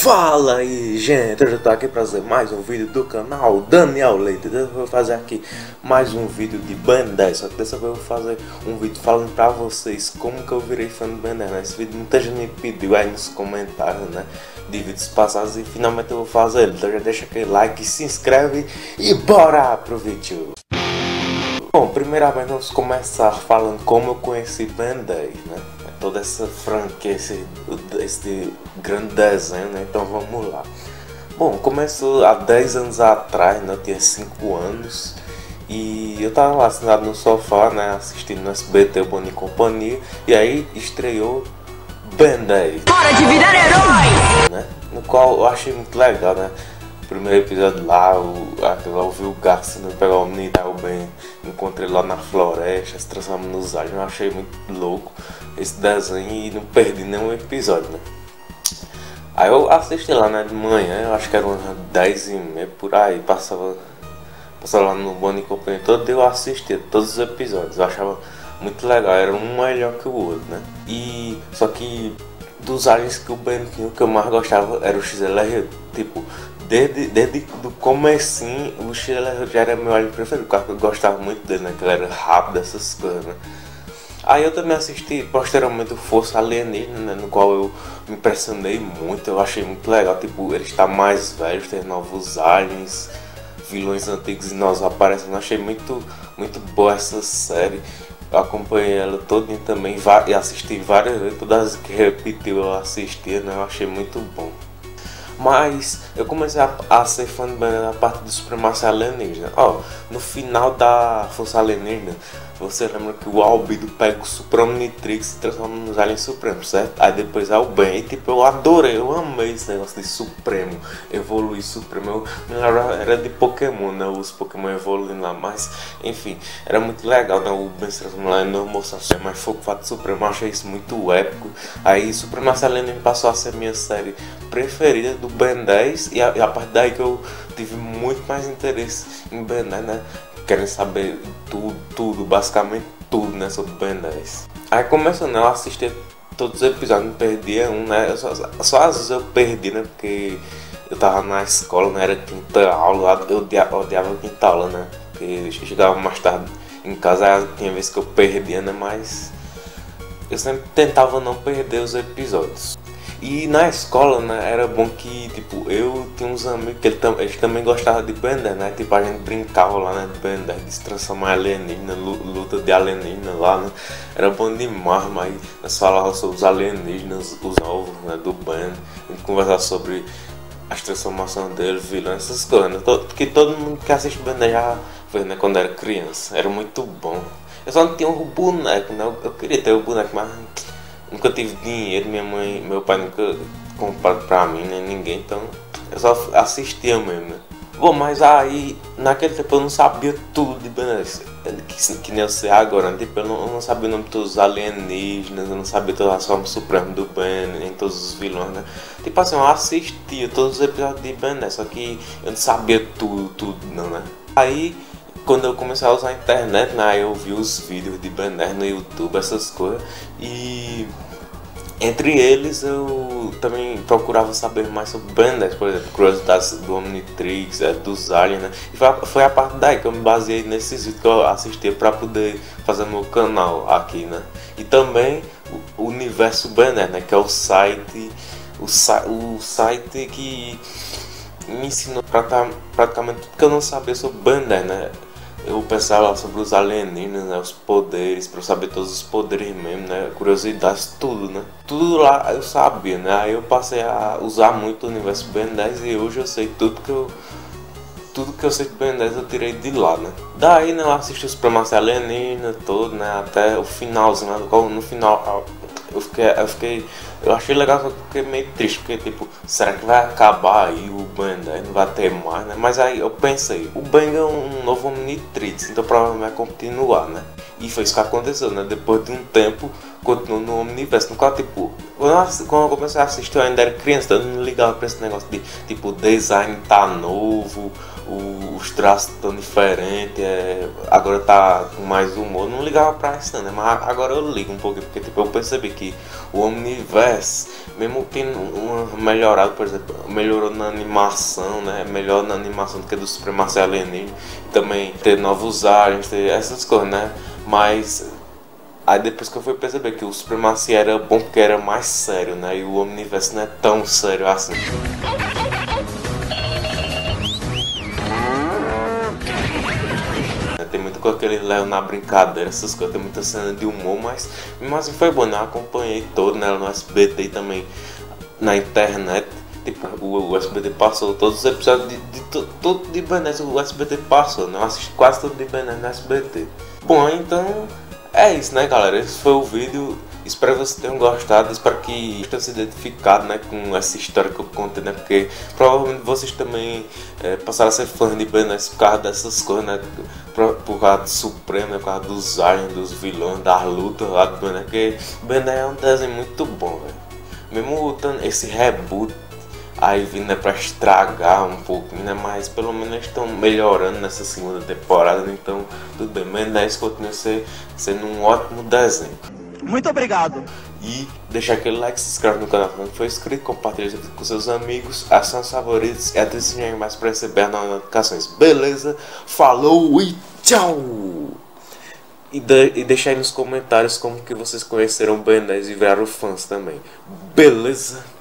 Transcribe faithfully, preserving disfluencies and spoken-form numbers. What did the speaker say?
Fala aí, gente, eu já tô aqui pra fazer mais um vídeo do canal Daniel Leite. Dessa vez eu vou fazer aqui mais um vídeo de Ben dez, só que dessa vez eu vou fazer um vídeo falando pra vocês como que eu virei fã do Ben dez, né? Esse vídeo muita gente me pediu aí nos comentários, né, de vídeos passados, e finalmente eu vou fazer ele. Então já deixa aquele like, se inscreve e bora pro vídeo. Bom, primeiramente vamos começar falando como eu conheci Ben dez, né? Toda essa franquia, esse, esse grande desenho, né? Então vamos lá. Bom, começou há dez anos atrás, né? Eu tinha cinco anos e eu tava lá sentado no sofá, né? Assistindo no S B T, o Bom e Companhia, e aí estreou Ben dez. Hora de virar herói! Né? No qual eu achei muito legal, né? Primeiro episódio lá, o, lá eu vi o Garça pegar o menino, o Ben, encontrei lá na floresta, se transformando nos aliens. Eu achei muito louco esse desenho e não perdi nenhum episódio, né? Aí eu assisti lá, né, de manhã, eu acho que era umas dez e meia por aí, passava, passava lá no Bom e Companhia todo, eu assistia todos os episódios, eu achava muito legal, era um melhor que o outro, né? E só que dos aliens que o Ben tinha, o que eu mais gostava era o X L R, tipo, Desde, desde do comecinho, o X L R já era meu alien preferido, porque eu gostava muito dele, né? Que ele era rápido, essas coisas, né? Aí eu também assisti posteriormente o Força Alienígena, né? No qual eu me impressionei muito, eu achei muito legal. Tipo, ele está mais velho, tem novos aliens, vilões antigos e nós aparecem. Eu achei muito, muito boa essa série. Eu acompanhei ela todinha também e assisti várias vezes, todas as que repetiu eu assistia, né? Eu achei muito bom. Mas eu comecei a, a ser fã de Ben dez na parte do Supremacia Alienígena. Ó, no final da Força Alienígena, você lembra que o Albedo pega o Supremo Nitrix e se transforma nos aliens supremos, certo? Aí depois é o Ben, e tipo, eu adorei, eu amei esse negócio de Supremo, evoluir Supremo. Eu me lembro, era de Pokémon, né? Os Pokémon evoluindo lá, mas enfim, era muito legal, né? O Ben se transformando lá no Moça mais fogo fato Supremo, eu achei isso muito épico. Aí Supremacia Alienígena passou a ser minha série preferida do Ben dez, e a, e a partir daí que eu tive muito mais interesse em Ben dez, né? Querem saber tudo, tudo, basicamente tudo, né, sobre Ben dez. Aí começando, né, eu assistia todos os episódios, não perdia um, né, eu só, só às vezes eu perdi, né, porque eu tava na escola, né, era quinta aula, eu odiava, odiava a quinta aula, né, porque eu chegava mais tarde em casa, aí tinha vezes que eu perdia, né, mas eu sempre tentava não perder os episódios. E na escola, né, era bom que, tipo, eu tinha uns amigos que eles, eles também gostavam de Ben dez, né, tipo, a gente brincava lá, né, de Ben dez, de se transformar em alienígena, luta de alienígena lá, né, era bom demais, mas nós falávamos sobre os alienígenas, os novos, né, do Ben, a gente conversava sobre as transformações dele, vilões, essas coisas, né, porque todo mundo que assiste Ben dez já fez, né, quando era criança, era muito bom. Eu só não tinha um boneco, né, eu, eu queria ter o um boneco, mas nunca tive dinheiro, minha mãe, meu pai nunca comprou pra mim, nem ninguém, então eu só assistia mesmo, né? Bom, mas aí, naquele tempo eu não sabia tudo de Ben dez, que, que nem eu sei agora, né? Tipo, eu não, eu não sabia o nome de todos os alienígenas, eu não sabia todas as formas supremas do Ben, nem todos os vilões, né? Tipo assim, eu assistia todos os episódios de Ben dez, só que eu não sabia tudo, tudo não, né? Aí, quando eu comecei a usar a internet, né, eu vi os vídeos de Ben dez no YouTube, essas coisas, e entre eles eu também procurava saber mais sobre Ben dez, por exemplo, curiosidades do Omnitrix, é, dos aliens, né, e foi a, foi a parte daí que eu me baseei nesses vídeos que eu assistia para poder fazer meu canal aqui, né, e também o, o Universo Ben dez, né, que é o site, o, o site que me ensinou praticamente tudo que eu não sabia sobre Ben dez, né. Eu pensava sobre os alienígenas, né, os poderes, pra eu saber todos os poderes mesmo, né, curiosidades, tudo, né. Tudo lá eu sabia, né, aí eu passei a usar muito o universo Ben dez e hoje eu sei tudo que eu... Tudo que eu sei de Ben dez eu tirei de lá, né. Daí, né, eu assisti os Supremacia Alienígena todo, né, até o finalzinho, né, no final... Eu fiquei, eu fiquei, eu achei legal, só que fiquei meio triste, porque tipo, será que vai acabar aí o Ben dez, não vai ter mais, né? Mas aí eu pensei, o Ben é um novo Omnitrix, então provavelmente vai continuar, né? E foi isso que aconteceu, né? Depois de um tempo, continuou no Omniverse. No qual, tipo, quando eu, quando eu comecei a assistir, eu ainda era criança, então eu não ligava pra esse negócio de, tipo, o design tá novo, o, os traços tão diferentes, é, agora tá com mais humor. Eu não ligava pra isso, né? Mas agora eu ligo um pouquinho, porque, tipo, eu percebi que o Omniverse, mesmo tendo uma melhorado, por exemplo, melhorou na animação, né? Melhor na animação do que do Supremacia Alienígena. Também ter novos aliens, ter essas coisas, né? Mas aí depois que eu fui perceber que o Supremacia era bom porque era mais sério, né? E o Omniverse não é tão sério assim. Tem muito com aquele Léo na brincadeira, essas coisas, tem muita cena de humor, mas mesmo assim foi bom, né? Eu acompanhei todo, né? No S B T e também na internet. Tipo, o, o S B T passou todos os episódios de, de, de tudo de Ben dez, o S B T passou, né? Eu assisti quase tudo de Ben dez no S B T. Bom, então é isso, né, galera? Esse foi o vídeo. Espero que vocês tenham gostado, espero que tenham se identificado, né, com essa história que eu contei, né? Porque provavelmente vocês também é, passaram a ser fãs de Ben dez por causa dessas coisas, né? Por, por causa do Supremo, né? Por causa dos aliens, dos vilões, das lutas lá do Ben dez, porque Ben dez é um desenho muito bom, velho. Mesmo esse reboot aí vindo, né, pra estragar um pouquinho, né? Mas pelo menos eles estão melhorando nessa segunda temporada, né? Então tudo bem, Ben dez continua ser, sendo um ótimo desenho. Muito obrigado. E deixa aquele like, se inscreve no canal se não for inscrito, compartilha esse vídeo com seus amigos, acione os favoritos e até se mais para receber as notificações. Beleza? Falou e tchau! E, de, e deixa aí nos comentários como que vocês conheceram Ben dez e viraram fãs também. Beleza?